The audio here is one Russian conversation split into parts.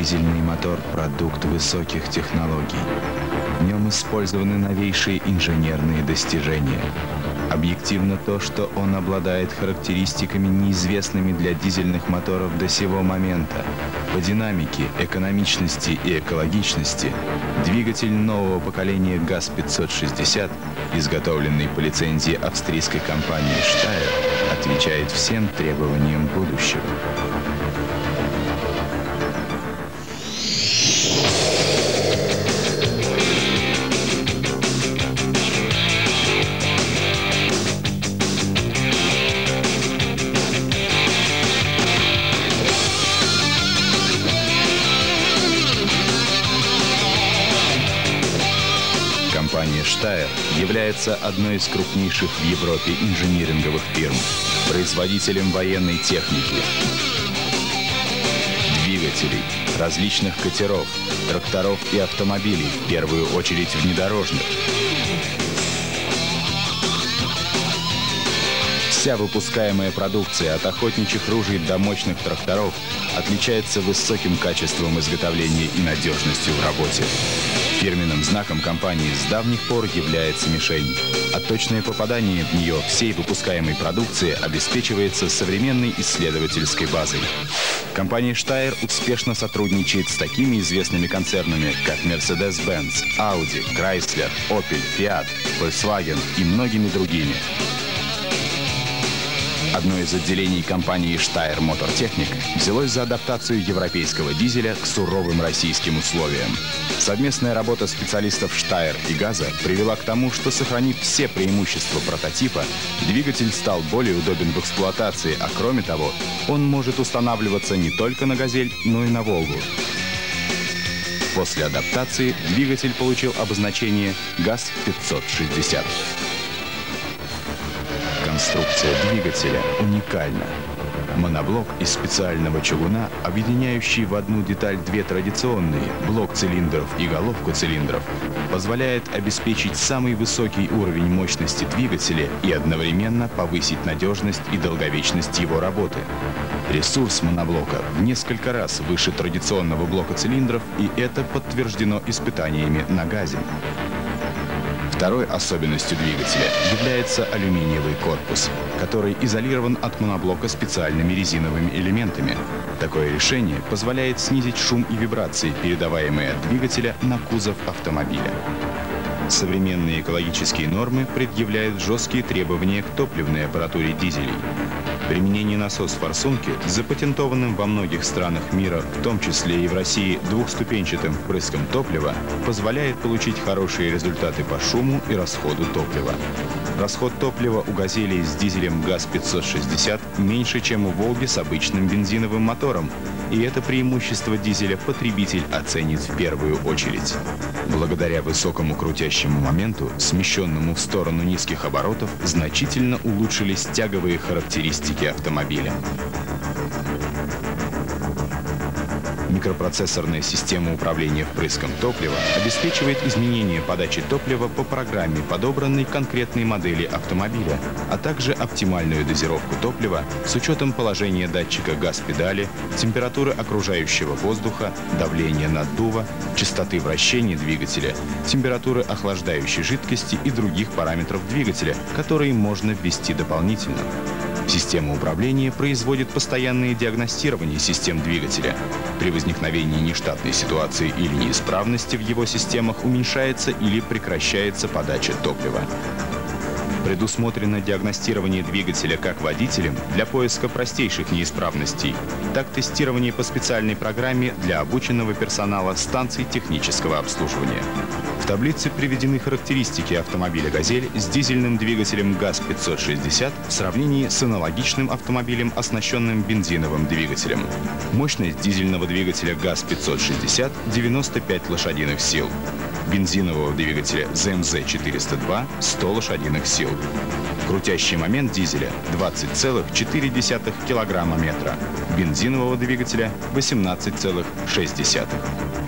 Дизельный мотор – продукт высоких технологий. В нем использованы новейшие инженерные достижения. Объективно то, что он обладает характеристиками, неизвестными для дизельных моторов до сего момента. По динамике, экономичности и экологичности двигатель нового поколения ГАЗ-560, изготовленный по лицензии австрийской компании Steyr, отвечает всем требованиям будущего. Компания Steyr является одной из крупнейших в Европе инжиниринговых фирм, производителем военной техники, двигателей, различных катеров, тракторов и автомобилей, в первую очередь внедорожных. Вся выпускаемая продукция от охотничьих ружей до мощных тракторов отличается высоким качеством изготовления и надежностью в работе. Фирменным знаком компании с давних пор является мишень, а точное попадание в нее всей выпускаемой продукции обеспечивается современной исследовательской базой. Компания Steyr успешно сотрудничает с такими известными концернами, как Mercedes-Benz, Audi, Chrysler, Opel, Fiat, Volkswagen и многими другими. Одно из отделений компании Steyr Motortechnik взялось за адаптацию европейского дизеля к суровым российским условиям. Совместная работа специалистов Steyr и ГАЗа привела к тому, что, сохранив все преимущества прототипа, двигатель стал более удобен в эксплуатации, а кроме того, он может устанавливаться не только на «Газель», но и на «Волгу». После адаптации двигатель получил обозначение ГАЗ-560. Конструкция двигателя уникальна. Моноблок из специального чугуна, объединяющий в одну деталь две традиционные – блок цилиндров и головку цилиндров, позволяет обеспечить самый высокий уровень мощности двигателя и одновременно повысить надежность и долговечность его работы. Ресурс моноблока в несколько раз выше традиционного блока цилиндров, и это подтверждено испытаниями на ГАЗе. Второй особенностью двигателя является алюминиевый корпус, который изолирован от моноблока специальными резиновыми элементами. Такое решение позволяет снизить шум и вибрации, передаваемые от двигателя на кузов автомобиля. Современные экологические нормы предъявляют жесткие требования к топливной аппаратуре дизелей. Применение насос-форсунки, запатентованным во многих странах мира, в том числе и в России, двухступенчатым впрыском топлива, позволяет получить хорошие результаты по шуму и расходу топлива. Расход топлива у «Газелей» с дизелем ГАЗ-560 меньше, чем у «Волги» с обычным бензиновым мотором, и это преимущество дизеля потребитель оценит в первую очередь. Благодаря высокому крутящему моменту, смещенному в сторону низких оборотов, значительно улучшились тяговые характеристики автомобиля. Микропроцессорная система управления впрыском топлива обеспечивает изменение подачи топлива по программе, подобранной конкретной модели автомобиля, а также оптимальную дозировку топлива с учетом положения датчика газ-педали, температуры окружающего воздуха, давления наддува, частоты вращения двигателя, температуры охлаждающей жидкости и других параметров двигателя, которые можно ввести дополнительно. Система управления производит постоянное диагностирование систем двигателя. При возникновении нештатной ситуации или неисправности в его системах уменьшается или прекращается подача топлива. Предусмотрено диагностирование двигателя как водителем для поиска простейших неисправностей, так и тестирование по специальной программе для обученного персонала станций технического обслуживания. В таблице приведены характеристики автомобиля «Газель» с дизельным двигателем ГАЗ-560 в сравнении с аналогичным автомобилем, оснащенным бензиновым двигателем. Мощность дизельного двигателя ГАЗ-560 – 95 лошадиных сил. Бензинового двигателя ЗМЗ-402 – 100 лошадиных сил. Крутящий момент дизеля – 20,4 килограмма метра. Бензинового двигателя – 18,6.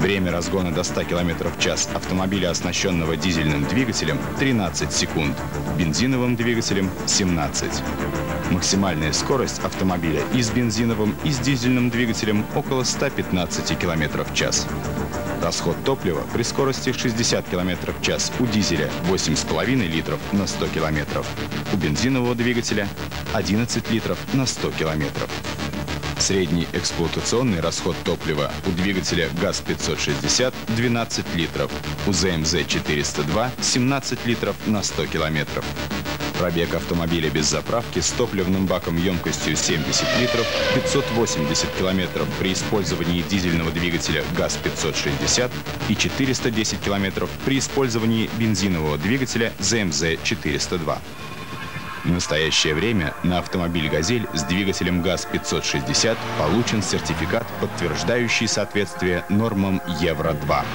Время разгона до 100 км в час автомобиля, оснащенного дизельным двигателем, 13 секунд, бензиновым двигателем – 17. Максимальная скорость автомобиля и с бензиновым, и с дизельным двигателем около 115 км в час. Расход топлива при скорости 60 км в час у дизеля 8,5 литров на 100 км, у бензинового двигателя 11 литров на 100 км. Средний эксплуатационный расход топлива у двигателя ГАЗ-560 – 12 литров, у ЗМЗ-402 – 17 литров на 100 км. Пробег автомобиля без заправки с топливным баком емкостью 70 литров, 580 км при использовании дизельного двигателя ГАЗ-560 и 410 км при использовании бензинового двигателя ЗМЗ-402. В настоящее время на автомобиль «Газель» с двигателем ГАЗ-560 получен сертификат, подтверждающий соответствие нормам Евро-2.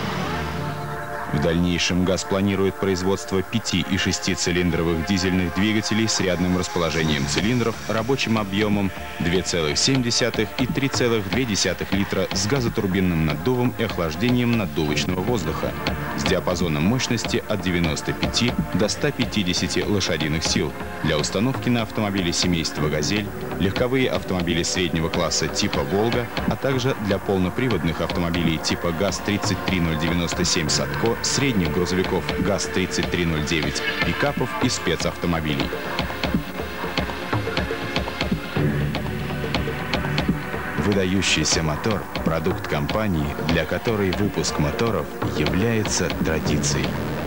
В дальнейшем ГАЗ планирует производство 5- и 6-цилиндровых дизельных двигателей с рядным расположением цилиндров, рабочим объемом 2,7 и 3,2 литра с газотурбинным наддувом и охлаждением наддувочного воздуха, с диапазоном мощности от 95 до 150 лошадиных сил для установки на автомобили семейства «Газель», легковые автомобили среднего класса типа «Волга», а также для полноприводных автомобилей типа ГАЗ-33097 «Садко», средних грузовиков ГАЗ-3309, пикапов и спецавтомобилей. Выдающийся мотор – продукт компании, для которой выпуск моторов является традицией.